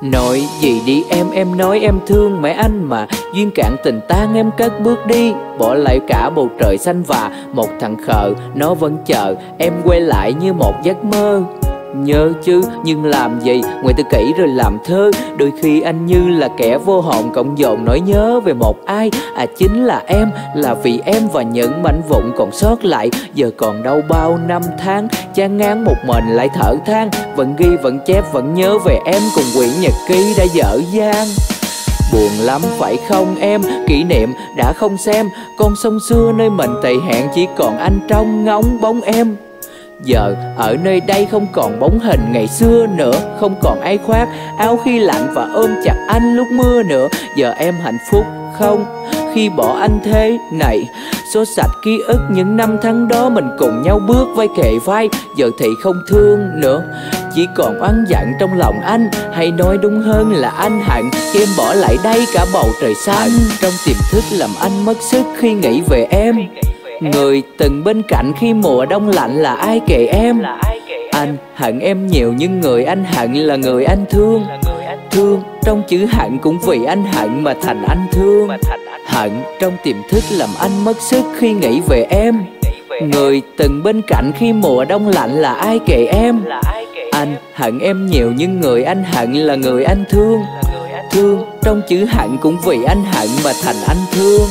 Nói gì đi em nói em thương mẹ anh mà. Duyên cạn tình tan em cất bước đi, bỏ lại cả bầu trời xanh và một thằng khờ nó vẫn chờ em quay lại như một giấc mơ. Nhớ chứ, nhưng làm gì, ngoài tự kỷ rồi làm thơ. Đôi khi anh như là kẻ vô hồn cộng dồn nỗi nhớ về một ai. Chính là em, là vì em và những mảnh vụn còn sót lại. Giờ còn đâu bao năm tháng, chán ngán một mình lại thở than. Vẫn ghi, vẫn chép, vẫn nhớ về em cùng quyển nhật ký đã dở dang. Buồn lắm phải không em, kỷ niệm đã không xem. Con sông xưa nơi mình tày hẹn chỉ còn anh trông ngóng bóng em. Giờ ở nơi đây không còn bóng hình ngày xưa nữa, không còn ai khoác áo khi lạnh và ôm chặt anh lúc mưa nữa. Giờ em hạnh phúc không khi bỏ anh thế này? Xóa sạch ký ức những năm tháng đó mình cùng nhau bước vai kề vai. Giờ thì không thương nữa, chỉ còn oán giận trong lòng anh. Hay nói đúng hơn là anh hận khi em bỏ lại đây cả bầu trời xanh. Trong tiềm thức làm anh mất sức khi nghĩ về em. Người từng bên cạnh khi mùa đông lạnh là ai kể em? Anh hận em nhiều nhưng người anh hận là người anh thương. Thương trong chữ hận cũng vì anh hận mà thành anh thương. Hận trong tiềm thức làm anh mất sức khi nghĩ về em. Người từng bên cạnh khi mùa đông lạnh là ai kể em? Anh hận em nhiều nhưng người anh hận là người anh thương. Thương trong chữ hận cũng vì anh hận mà thành anh thương.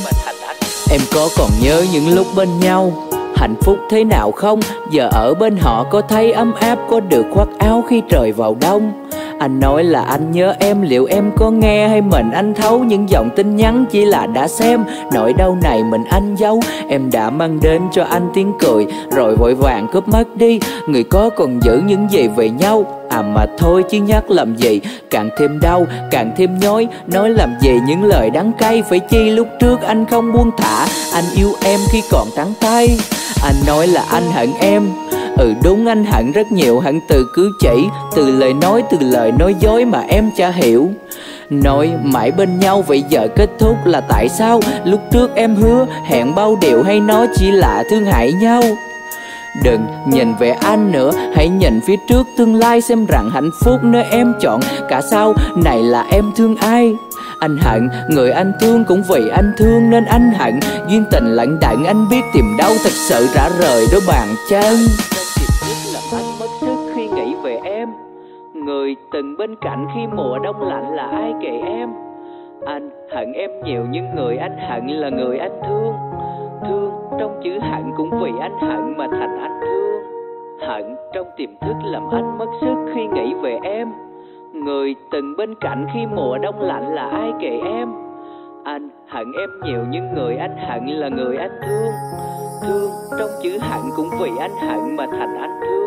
Em có còn nhớ những lúc bên nhau hạnh phúc thế nào không? Giờ ở bên họ có thấy ấm áp, có được khoác áo khi trời vào đông. Anh nói là anh nhớ em, liệu em có nghe hay mình anh thấu? Những dòng tin nhắn chỉ là đã xem, nỗi đau này mình anh giấu. Em đã mang đến cho anh tiếng cười rồi vội vàng cướp mất đi. Người có còn giữ những gì về nhau? Mà thôi chứ nhắc làm gì, càng thêm đau, càng thêm nhói. Nói làm gì những lời đắng cay, phải chi lúc trước anh không buông thả. Anh yêu em khi còn trắng tay. Anh nói là anh hận em, đúng anh hận rất nhiều. Hận từ cử chỉ, từ lời nói dối mà em chả hiểu. Nói mãi bên nhau vậy giờ kết thúc là tại sao? Lúc trước em hứa hẹn bao điều hay nó chỉ là thương hại nhau? Đừng nhìn về anh nữa, hãy nhìn phía trước tương lai xem rằng hạnh phúc nơi em chọn. Cả sau này là em thương ai? Anh hận người anh thương cũng vì anh thương nên anh hận. Duyên tình lận đận anh biết tìm đâu thật sự rã rời đôi bàn chân. Làm anh mất sức khi nghĩ về em. Người từng bên cạnh khi mùa đông lạnh là ai kể em? Anh hận em nhiều nhưng người anh hận là người anh thương. Thương trong chữ hận cũng vì anh hận mà thành anh thương. Hận trong tiềm thức làm anh mất sức khi nghĩ về em. Người từng bên cạnh khi mùa đông lạnh là ai kể em? Anh hận em nhiều nhưng người anh hận là người anh thương. Thương trong chữ hận cũng vì anh hận mà thành anh thương.